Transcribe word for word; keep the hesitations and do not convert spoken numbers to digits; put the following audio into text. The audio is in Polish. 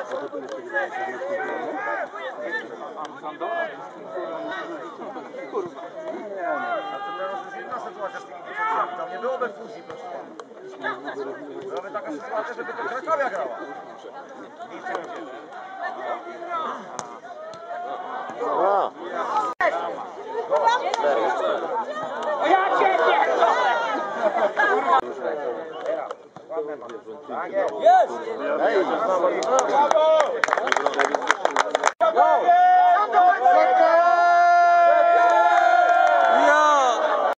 Inna sytuacja z tymi dzieciakami, tam nie byłoby fuzji, proszę pana. Byłaby taka sytuacja, żeby to Krakowia grała. Dobra. O ja cię pierdolę! Jest! Ej! Brawo!